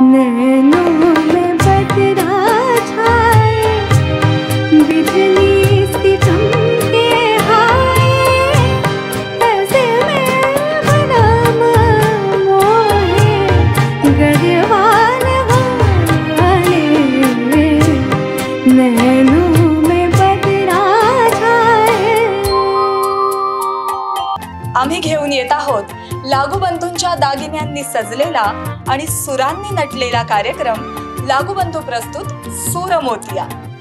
नैनों में बदरा छाए, बिजली सी चमके हाय, ऐसे में भरम मोहे गढ़वाल वाले। नैनों में बदरा छाए। आम्ही घेऊन येत आहोत लागूबंधूंच्या दागिन्यांनी सजलेला आणि सुरांनी नटलेला कार्यक्रम लागूबंधू प्रस्तुत सूरमोतिया।